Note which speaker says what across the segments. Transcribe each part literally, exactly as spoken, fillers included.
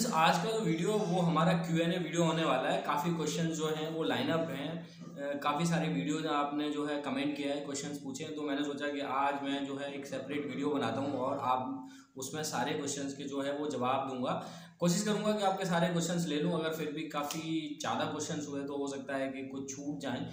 Speaker 1: Friends, आज का जो वीडियो वो हमारा क्यू एन ए वीडियो होने वाला है। काफ़ी क्वेश्चन जो हैं वो लाइनअप हैं। काफ़ी सारे वीडियोज आपने जो है कमेंट किया है, क्वेश्चंस पूछे हैं, तो मैंने सोचा कि आज मैं जो है एक सेपरेट वीडियो बनाता हूँ और आप उसमें सारे क्वेश्चंस के जो है वो जवाब दूंगा। कोशिश करूंगा कि आपके सारे क्वेश्चंस ले लूँ। अगर फिर भी काफ़ी ज़्यादा क्वेश्चंस हुए तो हो सकता है कि कुछ छूट जाएँ,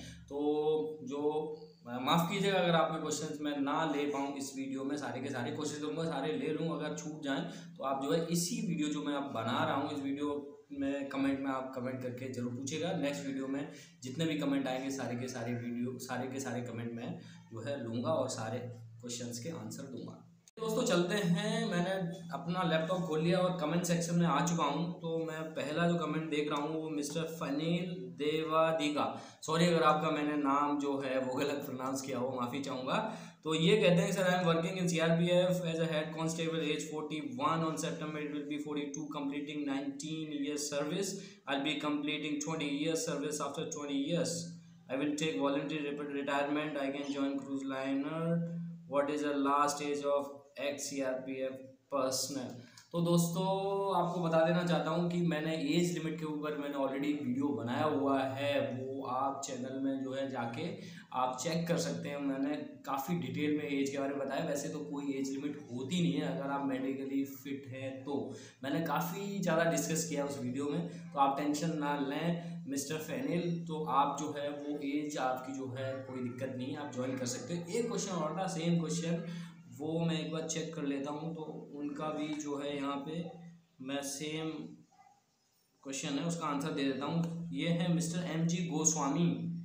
Speaker 1: तो जो माफ़ कीजिएगा अगर आपके क्वेश्चंस मैं ना ले पाऊँ इस वीडियो में। सारे के सारे कोशिश करूँगा सारे ले लूँ। अगर छूट जाएँ तो आप जो है इसी वीडियो जो मैं अब बना रहा हूँ, इस वीडियो में कमेंट में आप कमेंट करके ज़रूर पूछिएगा। नेक्स्ट वीडियो में जितने भी कमेंट आएंगे सारे के सारे वीडियो सारे के सारे कमेंट में जो है लूँगा और सारे क्वेश्चंस के आंसर दूंगा। दोस्तों चलते हैं। मैंने अपना लैपटॉप खोल लिया और कमेंट सेक्शन में आ चुका हूं। तो मैं पहला जो कमेंट देख रहा हूं वो मिस्टर फनील देवादिगा, सॉरी अगर आपका मैंने नाम जो है वो गलत प्रोनाउंस किया हो, माफ़ी चाहूँगा। तो ये कहते हैं, sir I am working in C R P F as a head constable, age forty one, on September it will be forty two, completing nineteen years service, I will be completing twenty years service after twenty years, I will take voluntary retirement. I can join cruise liner. What is the last age of ex C R P F personnel? तो दोस्तों आपको बता देना चाहता हूँ कि मैंने age limit के ऊपर मैंने ऑलरेडी वीडियो बनाया हुआ है, वो आप चैनल में जो है जाके आप चेक कर सकते हैं। मैंने काफ़ी डिटेल में एज के बारे में बताया। वैसे तो कोई एज लिमिट होती नहीं है अगर आप मेडिकली फिट हैं, तो मैंने काफ़ी ज़्यादा डिस्कस किया उस वीडियो में, तो आप टेंशन ना लें मिस्टर फैनिल। तो आप जो है वो एज आपकी जो है कोई दिक्कत नहीं है, आप ज्वाइन कर सकते हो। एक क्वेश्चन और था, सेम क्वेश्चन, वो मैं एक बार चेक कर लेता हूँ। तो उनका भी जो है यहाँ पे मैं सेम क्वेश्चन है उसका आंसर दे देता हूँ। ये है mister M G Goswami,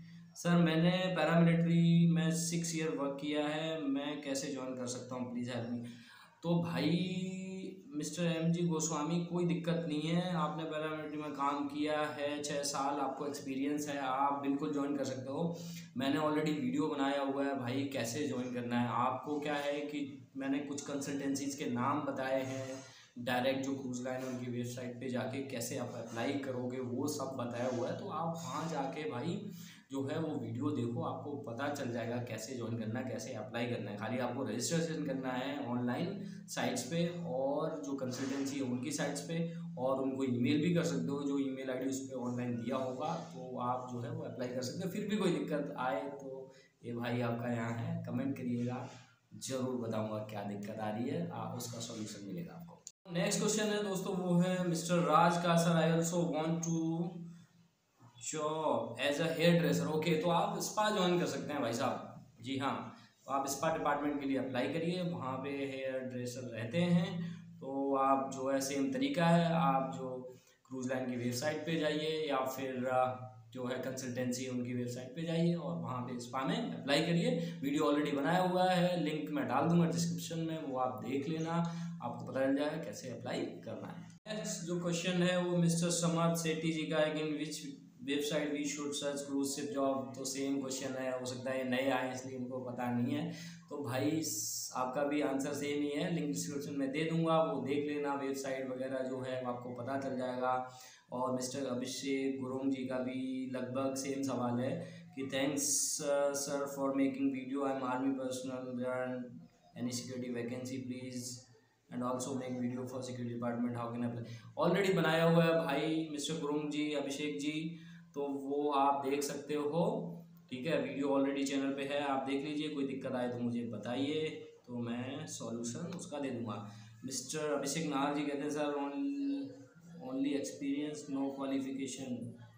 Speaker 1: sir मैंने पैरामिलिट्री में सिक्स ईयर वर्क किया है, मैं कैसे ज्वाइन कर सकता हूँ, प्लीज़ हेल्प मी। तो भाई मिस्टर एम जी गोस्वामी, कोई दिक्कत नहीं है, आपने पैरामिलिट्री में काम किया है छः साल, आपको एक्सपीरियंस है, आप बिल्कुल ज्वाइन कर सकते हो। मैंने ऑलरेडी वीडियो बनाया हुआ है भाई कैसे ज्वाइन करना है। आपको क्या है कि मैंने कुछ कंसल्टेंसीज़ के नाम बताए हैं, डायरेक्ट जो क्रूज लाइन उनकी वेबसाइट पे जाके कैसे आप अप्लाई करोगे वो सब बताया हुआ है। तो आप वहाँ जाके भाई जो है वो वीडियो देखो, आपको पता चल जाएगा कैसे ज्वाइन करना है, कैसे अप्लाई करना है। खाली आपको रजिस्ट्रेशन करना है ऑनलाइन साइट्स पे और जो कंसल्टेंसी है उनकी साइट्स पे, और उनको ईमेल भी कर सकते हो, जो ईमेल आईडी उस पर ऑनलाइन दिया होगा तो आप जो है वो अप्लाई कर सकते हो। फिर भी कोई दिक्कत आए तो ये भाई आपका यहाँ है, कमेंट करिएगा, ज़रूर बताऊँगा क्या दिक्कत आ रही है, आ, उसका सोल्यूशन मिलेगा आपको। नेक्स्ट क्वेश्चन है दोस्तों वो है मिस्टर राज का, sir I also want to job as a hairdresser. Okay, तो आप स्पा ज्वाइन कर सकते हैं भाई साहब। जी हाँ, तो आप स्पा डिपार्टमेंट के लिए अप्लाई करिए, वहाँ पे हेयर ड्रेसर रहते हैं। तो आप जो है सेम तरीका है, आप जो क्रूज लाइन की वेबसाइट पे जाइए या फिर जो है कंसल्टेंसी उनकी वेबसाइट पे जाइए और वहाँ पे स्पा में अप्लाई करिए। वीडियो ऑलरेडी बनाया हुआ है, लिंक मैं डाल दूंगा डिस्क्रिप्शन में, वो आप देख लेना, आपको पता चल जाएगा कैसे अप्लाई करना है। नेक्स्ट जो क्वेश्चन है वो मिस्टर समर्थ सेठी जी का है, in which website we should search cruise ship job. तो सेम क्वेश्चन है, हो सकता है नए आए इसलिए इनको पता नहीं है। तो भाई आपका भी आंसर सेम ही है, लिंक डिस्क्रिप्शन में दे दूंगा, वो देख लेना, वेबसाइट वगैरह जो है आपको पता चल जाएगा। और मिस्टर अभिषेक गुरुंग जी का भी लगभग सेम सवाल है कि thanks sir for making video, I am army personnel, any security vacancy please and also make video for security department, how can apply. Already बनाया हुआ है भाई मिस्टर गुरुंग जी, अभिषेक जी, तो वो आप देख सकते हो, ठीक है, वीडियो ऑलरेडी चैनल पे है, आप देख लीजिए। कोई दिक्कत आए तो मुझे बताइए, तो मैं सॉल्यूशन उसका दे दूंगा। मिस्टर अभिषेक नाहर जी कहते हैं, sir only experience no qualification,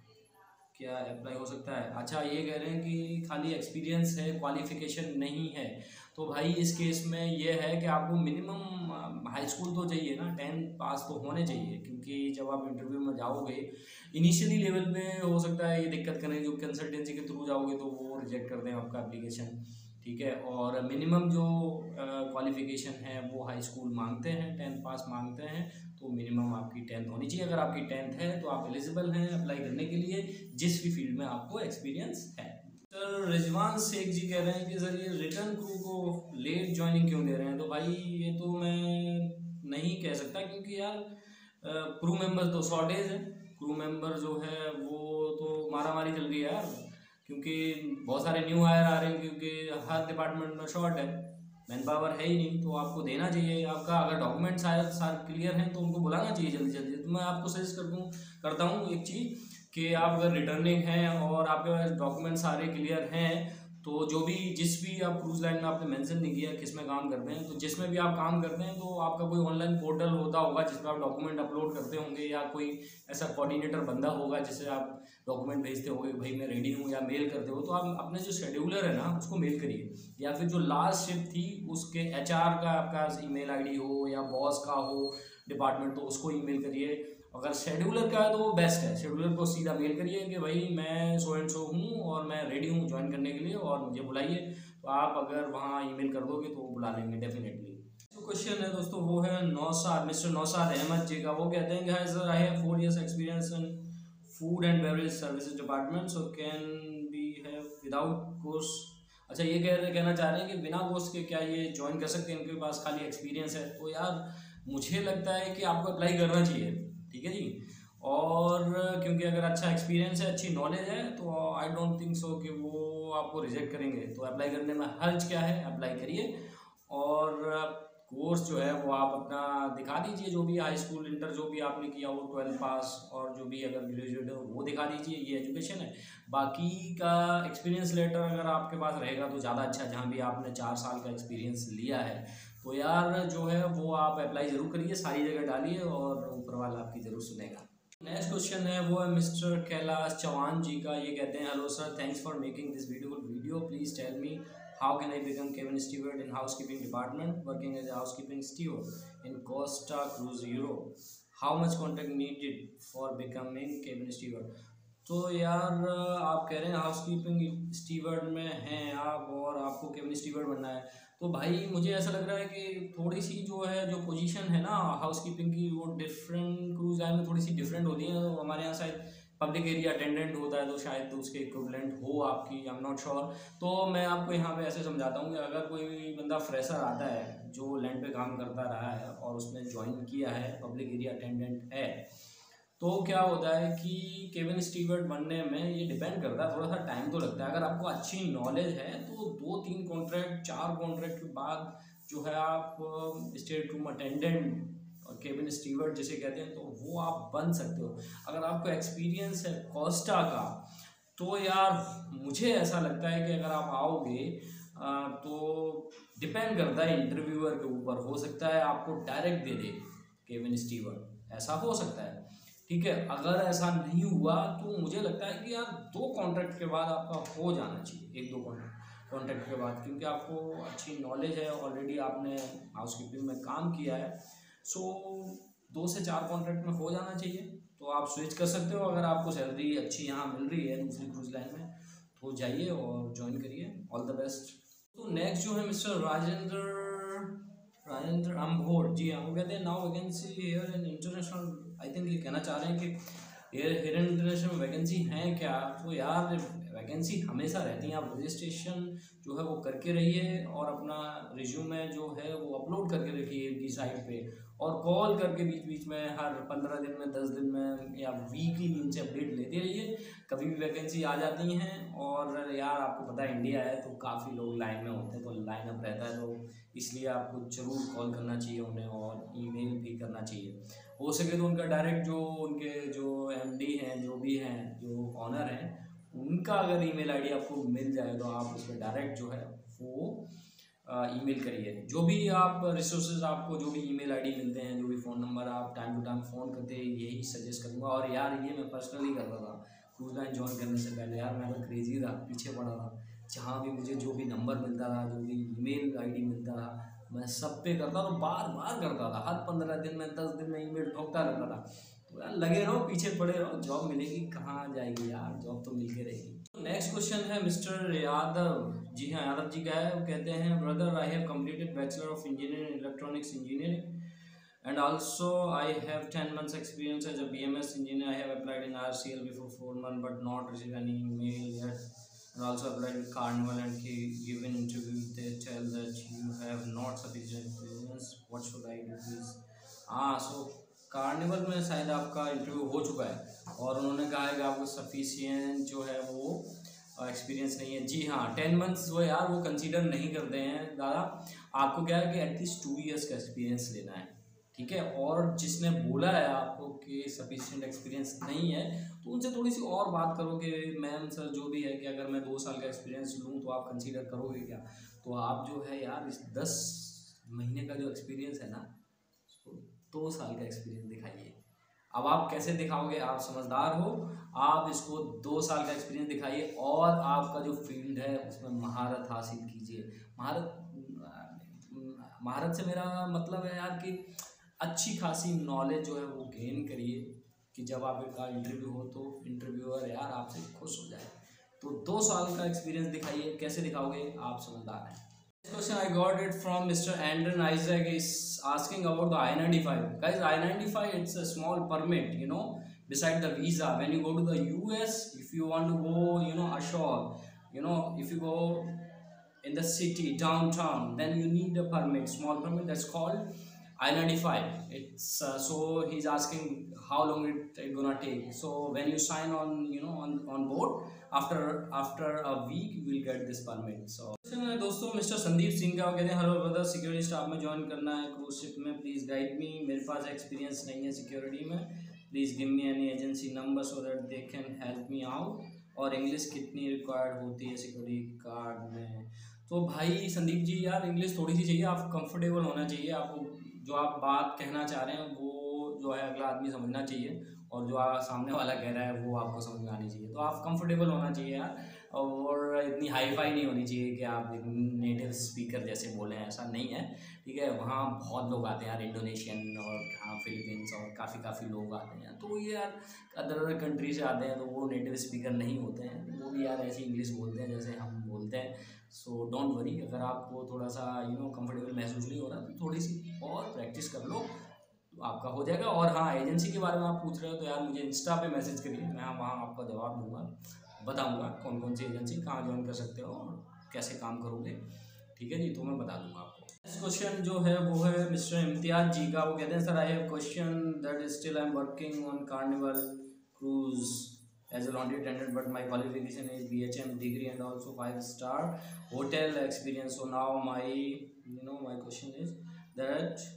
Speaker 1: क्या अप्लाई हो सकता है। अच्छा, ये कह रहे हैं कि खाली एक्सपीरियंस है, क्वालिफिकेशन नहीं है। तो भाई इस केस में ये है कि आपको मिनिमम हाई स्कूल तो चाहिए ना, टेंथ पास तो होने चाहिए, क्योंकि जब आप इंटरव्यू में जाओगे इनिशियली लेवल पे हो सकता है ये दिक्कत करें, जो कंसल्टेंसी के थ्रू जाओगे तो वो रिजेक्ट कर दें आपका एप्लीकेशन, ठीक है। और मिनिमम जो क्वालिफिकेशन है वो हाई स्कूल मांगते हैं, टेंथ पास मांगते हैं, तो मिनिमम आपकी टेंथ होनी चाहिए। अगर आपकी टेंथ है तो आप एलिजिबल हैं अप्लाई करने के लिए, जिस भी फील्ड में आपको एक्सपीरियंस है। सर रिजवान शेख जी कह रहे हैं कि सर ये रिटर्न क्रू को लेट ज्वाइनिंग क्यों दे रहे हैं। तो भाई ये तो मैं नहीं कह सकता, क्योंकि यार क्रू मेंबर तो शॉर्टेज है, क्रू मेंबर जो है वो तो मारा मारी चल रही है यार, क्योंकि बहुत सारे न्यू हायर आ रहे हैं, क्योंकि हर डिपार्टमेंट में शॉर्ट है। मैन पावर है ही नहीं, तो आपको देना चाहिए आपका। अगर डॉक्यूमेंट सारे सारे क्लियर हैं तो उनको बुलाना चाहिए जल्दी जल्दी। तो मैं आपको सजेस्ट कर दूँ करता हूँ एक चीज़ कि आप अगर रिटर्निंग हैं और आपके पास डॉक्यूमेंट सारे क्लियर हैं, तो जो भी जिस भी आप क्रूज लाइन में आपने मेंशन नहीं किया किस में काम करते हैं, तो जिसमें भी आप काम करते हैं तो आपका कोई ऑनलाइन पोर्टल होता होगा जिसमें आप डॉक्यूमेंट अपलोड करते होंगे, या कोई ऐसा कोऑर्डिनेटर बंदा होगा जिससे आप डॉक्यूमेंट भेजते होंगे भाई मैं रेडी हूँ, या मेल करते हो। तो आप अपने जो शेड्यूलर है ना उसको मेल करिए, या फिर जो लास्ट शिफ्ट थी उसके एच आर का आपका ईमेल आईडी हो या बॉस का हो डिपार्टमेंट, तो उसको ईमेल करिए। अगर शेड्यूलर का है तो वो बेस्ट है, शेड्यूलर को सीधा मेल करिए कि भाई मैं सो एंड सो हूँ और मैं रेडी हूँ ज्वाइन करने के लिए और मुझे बुलाइए। तो आप अगर वहाँ ईमेल कर दोगे तो वो बुला लेंगे डेफिनेटली। जो क्वेश्चन है दोस्तों वो है नौसाद मिस्टर नौसाद अहमद जी का। वो कहते हैं कि hi sir, I have four years experience in food and beverage services department, so can be have without course. अच्छा, ये कह रहे कहना चाह रहे हैं कि बिना कोर्स के क्या ये ज्वाइन कर सकते हैं, इनके पास खाली एक्सपीरियंस है। तो यार मुझे लगता है कि आपको अप्लाई करना चाहिए, ठीक है जी। और क्योंकि अगर अच्छा एक्सपीरियंस है, अच्छी नॉलेज है, तो आई डोंट थिंक सो कि वो आपको रिजेक्ट करेंगे। तो अप्लाई करने में हर्ज क्या है, अप्लाई करिए। और कोर्स जो है वो आप अपना दिखा दीजिए, जो भी हाई स्कूल इंटर जो भी आपने किया हो, ट्वेल्थ पास, और जो भी अगर ग्रेजुएट हो वो दिखा दीजिए, ये एजुकेशन है। बाकी का एक्सपीरियंस लेटर अगर आपके पास रहेगा तो ज़्यादा अच्छा, जहाँ भी आपने चार साल का एक्सपीरियंस लिया है। तो यार जो है वो आप अप्लाई ज़रूर करिए, सारी जगह डालिए और ऊपर वाला आपकी ज़रूर सुनेगा। नेक्स्ट क्वेश्चन है वो है मिस्टर कैलाश चौहान जी का। ये कहते हैं hello sir, thanks for making this beautiful video, please tell me how can I become cabin steward in housekeeping department working as housekeeping steward in Costa cruise Europe, how much contact needed for becoming cabin steward. तो यार आप कह रहे हैं housekeeping steward में हैं आप और आपको केबिन स्टीवर्ड बनना है, तो भाई मुझे ऐसा लग रहा है कि थोड़ी सी जो है जो पोजीशन है ना हाउसकीपिंग की, वो डिफरेंट क्रूज लाइन में थोड़ी सी डिफरेंट होती है। तो हमारे यहाँ शायद पब्लिक एरिया अटेंडेंट होता है, तो शायद तो उसके इक्विवेलेंट हो आपकी, आई एम नॉट श्योर। तो मैं आपको यहाँ पे ऐसे समझाता हूँ कि अगर कोई बंदा फ्रेशर आता है जो लैंड पे काम करता रहा है और उसने ज्वाइन किया है, पब्लिक एरिया अटेंडेंट है, तो क्या होता है कि केबिन स्टीवर्ड बनने में ये डिपेंड करता है, थोड़ा सा टाइम तो लगता है। अगर आपको अच्छी नॉलेज है तो दो तीन कॉन्ट्रैक्ट चार कॉन्ट्रैक्ट के बाद जो है आप स्टेट रूम अटेंडेंट और केबिन स्टीवर्ड जिसे कहते हैं, तो वो आप बन सकते हो। अगर आपको एक्सपीरियंस है कोस्टा का, तो यार मुझे ऐसा लगता है कि अगर आप आओगे तो डिपेंड करता है इंटरव्यूअर के ऊपर, हो सकता है आपको डायरेक्ट दे दे केबिन स्टीवर्ड, ऐसा हो सकता है, ठीक है। अगर ऐसा नहीं हुआ तो मुझे लगता है कि यार दो कॉन्ट्रैक्ट के बाद आपका हो जाना चाहिए, एक दो कॉन्ट्रैक्ट के बाद, क्योंकि आपको अच्छी नॉलेज है, ऑलरेडी आपने हाउसकीपिंग में काम किया है। सो दो से चार कॉन्ट्रैक्ट में हो जाना चाहिए, तो आप स्विच कर सकते हो। अगर आपको सैलरी अच्छी यहाँ मिल रही है दूसरी क्रूज लाइन में, तो जाइए और ज्वाइन करिए। All the best. तो नेक्स्ट जो है मिस्टर राजेंद्र राजेंद्र अम्भोर जी हाँ, वो कहते हैं now vacancy here in international, I think ये कहना चाह रहे हैं कि हेयर इंटरनेशनल वैकेंसी हैं क्या। तो यार वैकेंसी हमेशा रहती है, आप रजिस्ट्रेशन जो है वो करके रहिए और अपना रिज्यूमे जो है वो अपलोड करके रखिए की साइट पे, और कॉल करके बीच बीच में हर पंद्रह दिन में, दस दिन में या वीकली इनसे अपडेट लेते रहिए। कभी भी वैकेंसी आ जाती हैं। और यार आपको पता है इंडिया है तो काफ़ी लोग लाइन में होते हैं, तो लाइन अप रहता है, तो इसलिए आपको ज़रूर कॉल करना चाहिए उन्हें और ईमेल भी करना चाहिए। हो सके तो उनका डायरेक्ट जो उनके जो एमडी हैं, जो भी हैं, जो ऑनर हैं, उनका अगर ईमेल आईडी आपको मिल जाए तो आप उस पर डायरेक्ट जो है वो ईमेल करिए। जो भी आप रिसोर्सेज आपको जो भी ईमेल आईडी मिलते हैं, जो भी फ़ोन नंबर आप टाइम टू टाइम फ़ोन करते हैं, यही सजेस्ट करूँगा। और यार ये मैं पर्सनली करता था क्रूज लाइन ज्वाइन करने से पहले, यार मैं तो क्रेजी था, पीछे पड़ा था। जहाँ भी मुझे जो भी नंबर मिलता था, जो भी ईमेल आईडी मिलता था, मैं सब पे करता था, बार बार करता था, हर पंद्रह दिन में, दस दिन में ईमेल ठोकता रहता था। तो यार लगे रहो, पीछे पड़े रहो, जॉब मिलेगी, कहाँ जाएगी यार, जॉब तो मिल के रहेगी। नेक्स्ट क्वेश्चन है मिस्टर यादव जी हाँ, यादव जी का है। वो कहते हैं brother, I have completed bachelor of engineering in electronics engineering and also I have ten months experience as a B M S engineer. I have applied in R C L before four months but not received any email yet, and also applied with Carnival and given interview. They tell that you have not sufficient experience. What should I do please? हाँ, सो carnival में शायद आपका interview हो चुका है और उन्होंने कहा है कि आपको सफिशिएंट जो है वो एक्सपीरियंस नहीं है। जी हाँ, टेन मंथ्स वो यार वो कंसीडर नहीं करते हैं दादा। आपको क्या है कि एटलीस्ट टू इयर्स का एक्सपीरियंस लेना है, ठीक है। और जिसने बोला है आपको कि सफिशिएंट एक्सपीरियंस नहीं है तो उनसे थोड़ी सी और बात करो कि मैम सर जो भी है कि अगर मैं दो साल का एक्सपीरियंस लूँ तो आप कंसीडर करोगे क्या। तो आप जो है यार इस दस महीने का जो एक्सपीरियंस है ना, तो दो साल का एक्सपीरियंस दिखाइए। अब आप कैसे दिखाओगे, आप समझदार हो, आप इसको दो साल का एक्सपीरियंस दिखाइए और आपका जो फील्ड है उसमें महारत हासिल कीजिए। महारत महारत से मेरा मतलब है यार कि अच्छी खासी नॉलेज जो है वो गेन करिए कि जब आपका इंटरव्यू हो तो इंटरव्यूअर यार आपसे खुश हो जाए। तो दो साल का एक्सपीरियंस दिखाइए। कैसे दिखाओगे, आप समझदार हैं। Question I got it from Mister Andrew Isaac is asking about the I ninety-five. Guys, I ninety-five it's a small permit, you know, beside the visa. When you go to the U S, if you want to go, you know, ashore, you know, if you go in the city downtown, then you need a permit, small permit that's called I ninety-five. It's uh, so he's asking how long it, it gonna take. So when you sign on, you know, on on board, after after a week you will get this permit. So दोस्तों mister Sandeep Singh का कहते हैं, hello brother, security staff में join करना है cruise ship में, please guide me. मेरे पास एक्सपीरियंस नहीं है सिक्योरिटी में, please give me any agency number so that they can help me out. और इंग्लिश कितनी रिक्वायर्ड होती है सिक्योरिटी गार्ड में। तो भाई संदीप जी यार इंग्लिश थोड़ी सी चाहिए, आप कंफर्टेबल होना चाहिए। आपको जो आप बात कहना चाह रहे हैं वो जो है अगला आदमी समझना चाहिए, और जो आप सामने वाला कह रहा है वो आपको समझ में आनी चाहिए। तो आप कंफर्टेबल होना चाहिए यार, और इतनी हाई फाई नहीं होनी चाहिए कि आप नेटिव स्पीकर जैसे बोलें, ऐसा नहीं है, ठीक है। वहाँ बहुत लोग आते हैं यार, इंडोनेशियन और हाँ फिलीपींस और काफ़ी काफ़ी लोग आते हैं, तो ये यार अदर अदर कंट्री से आते हैं, तो वो नेटिव स्पीकर नहीं होते हैं, वो भी यार ऐसी इंग्लिश बोलते हैं जैसे हम बोलते हैं। सो डोंट वरी, अगर आपको थोड़ा सा यू नो कंफर्टेबल महसूस नहीं हो रहा तो थोड़ी सी और प्रैक्टिस कर लो तो आपका हो जाएगा। और हाँ, एजेंसी के बारे में आप पूछ रहे हो तो यार मुझे इंस्टा पे मैसेज करिए, मैं वहाँ आपका जवाब दूंगा, बताऊंगा कौन कौन सी एजेंसी कहाँ ज्वाइन कर सकते हो और कैसे काम करोगे, ठीक है जी, तो मैं बता दूंगा आपको। नेक्स्ट क्वेश्चन जो है वो है मिस्टर इम्तियाज जी का। वो कहते हैं, sir I have question that is still I am working on Carnival Cruise as a laundry attendant, but my qualification is B H M degree and also five star hotel experience. So now my you know my question is that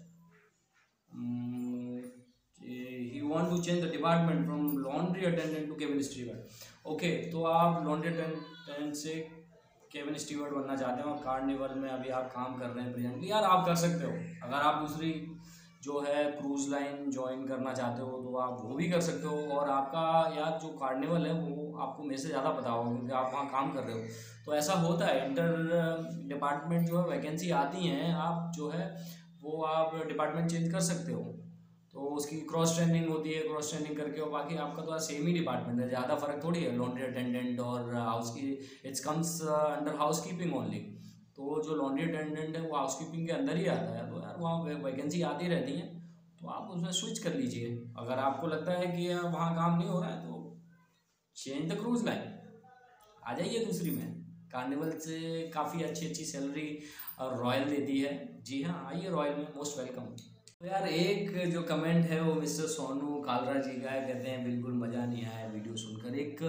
Speaker 1: um, he want to change the department from laundry attendant to cabin steward. Okay, तो आप laundry attendant से cabin steward बनना चाहते हैं और carnival में अभी आप काम कर रहे हैं प्रेजेंटली, यार आप कर सकते हो। अगर आप दूसरी जो है क्रूज़ लाइन ज्वाइन करना चाहते हो तो आप वो भी कर सकते हो। और आपका यार जो कार्निवल है वो आपको मेरे से ज़्यादा पता होगा क्योंकि आप वहाँ काम कर रहे हो। तो ऐसा होता है, इंटर डिपार्टमेंट जो है वैकेंसी आती हैं, आप जो है वो आप डिपार्टमेंट चेंज कर सकते हो। तो उसकी क्रॉस ट्रेनिंग होती है, क्रॉस ट्रेनिंग करके और बाकी आपका तो सेम ही डिपार्टमेंट है, ज़्यादा फर्क थोड़ी है लॉन्ड्री अटेंडेंट और हाउस की। It's comes under housekeeping only. तो जो लॉन्ड्री अटेंडेंट है वो हाउस कीपिंग के अंदर ही आता है। तो यार वहाँ वैकेंसी आती रहती हैं, तो आप उसमें स्विच कर लीजिए। अगर आपको लगता है कि वहाँ काम नहीं हो रहा है तो चेंज द क्रूज लाइन, आ जाइए दूसरी में। कार्निवल से काफ़ी अच्छी अच्छी सैलरी रॉयल देती है। जी हाँ, आइए रॉयल में, मोस्ट वेलकम। तो यार एक जो कमेंट है वो मिस्टर सोनू कालरा जी का है, कहते हैं बिल्कुल मज़ा नहीं आया वीडियो सुनकर। एक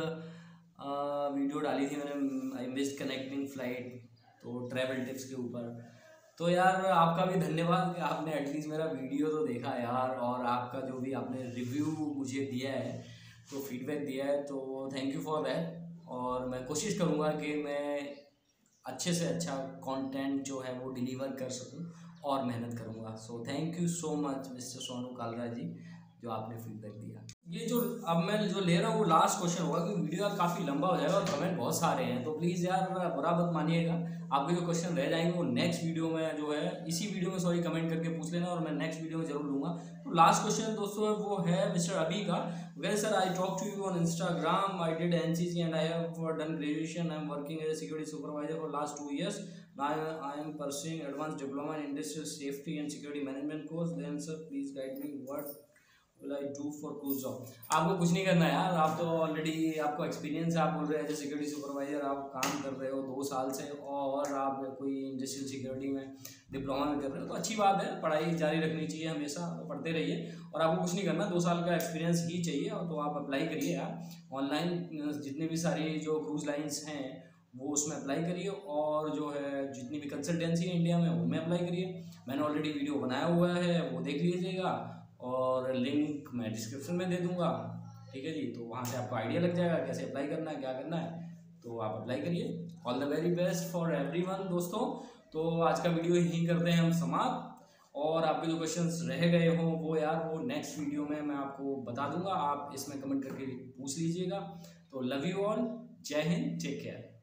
Speaker 1: आ, वीडियो डाली थी मैंने, आई मिस्ड कनेक्टिंग फ्लाइट, तो ट्रैवल टिप्स के ऊपर। तो यार आपका भी धन्यवाद कि आपने एटलीस्ट मेरा वीडियो तो देखा यार, और आपका जो भी आपने रिव्यू मुझे दिया है, तो फीडबैक दिया है, तो थैंक यू फॉर दैट। और मैं कोशिश करूँगा कि मैं अच्छे से अच्छा कंटेंट जो है वो डिलीवर कर सकूँ और मेहनत करूँगा। So thank you so much mister Sonu Kalra ji, जो आपने फीडबैक दिया। ये जो अब मैं जो ले रहा हूँ वो लास्ट क्वेश्चन होगा क्योंकि वीडियो यार काफ़ी लंबा हो जाएगा और कमेंट बहुत सारे हैं, तो प्लीज़ यार बुरा मत मानिएगा। आपके जो क्वेश्चन रह जाएंगे वो नेक्स्ट वीडियो में जो है, इसी वीडियो में सॉरी कमेंट करके पूछ लेना और मैं नेक्स्ट वीडियो में जरूर लूँगा। तो लास्ट क्वेश्चन दोस्तों वो है मिस्टर अभी का। Well sir, I talk to you on Instagram, I did N C C and I have done graduation, I am working as a security supervisor for last two years. Now I am pursuing advanced diploma in industrial safety and security management course. Then sir, please guide me what I do for cruise job. आपको कुछ नहीं करना है यार, आप तो already आपको experience है, आप बोल रहे हैं एज सिक्योरिटी सुपरवाइजर आप काम कर रहे हो दो साल से और आप कोई इंडस्ट्रियल सिक्योरिटी में डिप्लोमा में कर रहे हो, तो अच्छी बात है, पढ़ाई जारी रखनी चाहिए, हमेशा पढ़ते रहिए और आपको कुछ नहीं करना, दो साल का एक्सपीरियंस ही चाहिए। और तो आप अप्लाई करिए यार, ऑनलाइन जितने भी सारी जो क्रूज लाइन्स हैं वो उसमें अप्लाई करिए, और जो है जितनी भी कंसल्टेंसी है इंडिया में उनमें अप्लाई करिए। मैंने ऑलरेडी वीडियो बनाया हुआ है, वो देख लीजिएगा और लिंक मैं डिस्क्रिप्शन में दे दूंगा, ठीक है जी। तो वहाँ से आपको आइडिया लग जाएगा कैसे अप्लाई करना है, क्या करना है, तो आप अप्लाई करिए। All the very best for everyone दोस्तों। तो आज का वीडियो यहीं करते हैं हम समाप्त, और आपके जो क्वेश्चंस रह गए हों वो यार वो नेक्स्ट वीडियो में मैं आपको बता दूंगा, आप इसमें कमेंट करके पूछ लीजिएगा। तो लव यू ऑल, जय हिंद, टेक केयर।